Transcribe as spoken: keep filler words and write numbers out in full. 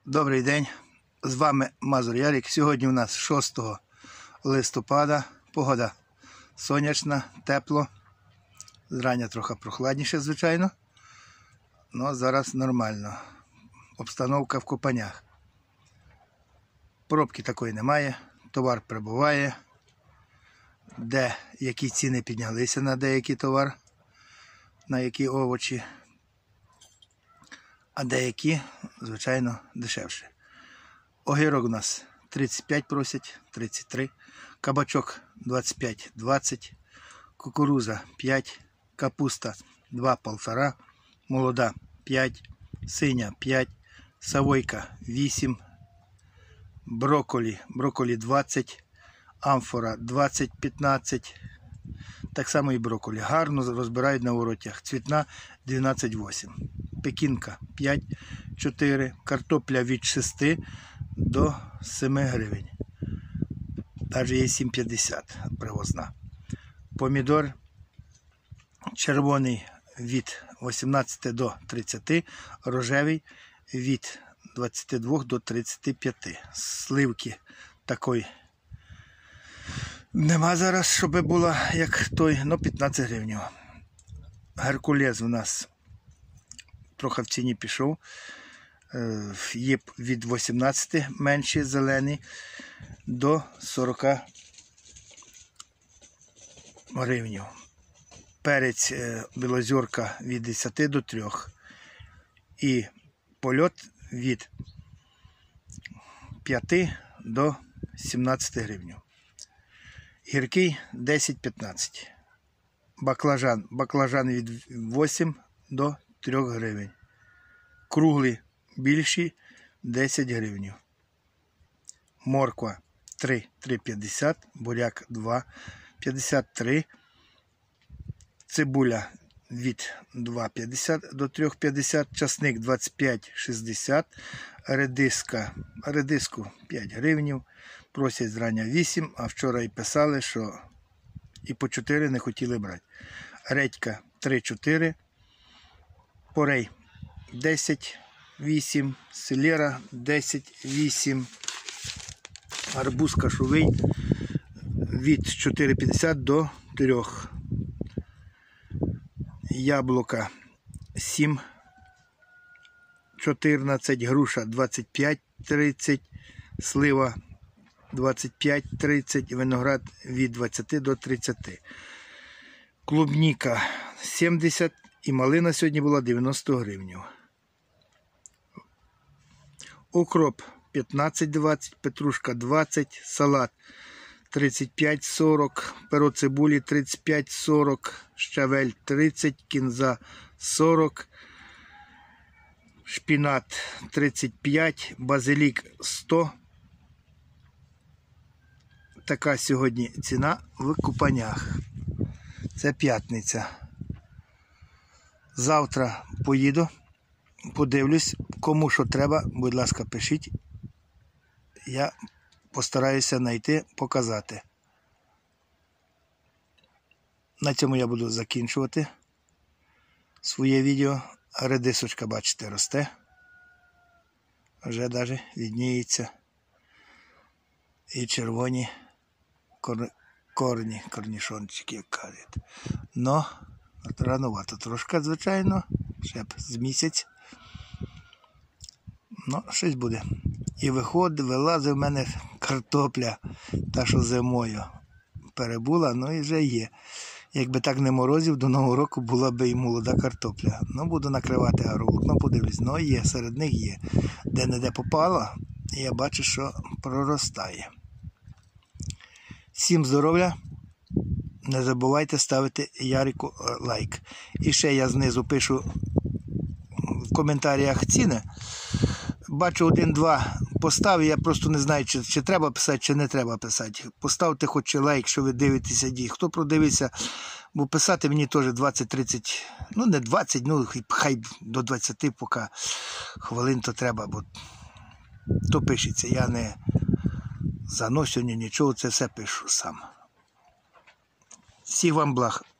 Добрий день, з вами Мазур Ярик. Сьогодні у нас шостого листопада, погода сонячна, тепло, зрання трохи прохладніше, звичайно, але зараз нормально. Обстановка в Копанях. Пробки такої немає, товар прибуває, де які ціни піднялися на деякий товар, на які овочі. А деякі, звичайно, дешевше. Огірок у нас тридцять п'ять просять, тридцять три. Кабачок двадцять п'ять двадцять. Кукуруза п'ять. Капуста два півтора. Молода п'ять. Синя п'ять. Савойка вісім. Брокколі, брокколі двадцять. Амфора двадцять п'ятнадцять. Так само і брокколі. Гарно розбирають на воротях. Цвітна дванадцять вісім. Пекінка п'ять чотири, картопля від шести до семи гривень. Навіть є сім п'ятдесят привозна. Помідор червоний від вісімнадцяти до тридцяти, рожевий від двадцяти двох до тридцяти п'яти. Сливки такої нема зараз, щоб була як той, ну п'ятнадцять гривень. Геркулес у нас трохи в ціні пішов. Є від вісімнадцяти менші зелені до сорока гривень. Перець білозірка від десяти до трьох. І польот від п'яти до сімнадцяти гривень. Гіркий десять п'ятнадцять. Баклажан. Баклажан від восьми до трьох гривень. Круглі більші десять гривень. Морква три, три п'ятдесят, буряк два п'ятдесят три. Цибуля від два п'ятдесят до три п'ятдесят, часник двадцять п'ять шістдесят, редиска, редиску п'ять гривень, просять зрання вісім, а вчора і писали, що і по чотири не хотіли брати. Редька три чотири. Порей десять вісім, селера десять вісім, арбуз кашовий від чотири п'ятдесят до трьох. Яблука сім чотирнадцять, груша двадцять п'ять тридцять, слива двадцять п'ять тридцять, виноград від двадцяти до тридцяти. Клубніка сімдесят. І малина сьогодні була дев'яносто гривень. Укроп п'ятнадцять двадцять, петрушка двадцять, салат тридцять п'ять сорок, перо цибулі тридцять п'ять сорок, щавель тридцять, кінза сорок, шпінат тридцять п'ять, базилік сто. Така сьогодні ціна в Копанях. Це п'ятниця. Завтра поїду, подивлюсь, кому що треба, будь ласка, пишіть. Я постараюся знайти, показати. На цьому я буду закінчувати своє відео. Редисочка, бачите, росте. Вже навіть відніється. І червоні кор... корні, корнішончики, як кажуть. Но рановато трошки, звичайно, ще б з місяць. Ну, щось буде. І виходить, вилазить в мене картопля, та що зимою перебула, ну і вже є. Якби так не морозив, до Нового року була б і молода картопля. Ну, буду накривати агроволокном, подивлюсь. Ну, є, серед них є. Де-не-де попало, і я бачу, що проростає. Всім здоров'я. Не забувайте ставити Ярику лайк. І ще я знизу пишу в коментарях ціни. Бачу один-два постави, я просто не знаю, чи, чи треба писати, чи не треба писати. Поставте хоч лайк, що ви дивитеся дій. Хто продивиться, бо писати мені теж двадцять-тридцять, ну не двадцять, ну хай до двадцяти поки хвилин то треба, бо то пишеться. Я не заносю ні нічого, це все пишу сам. Всіх вам благ.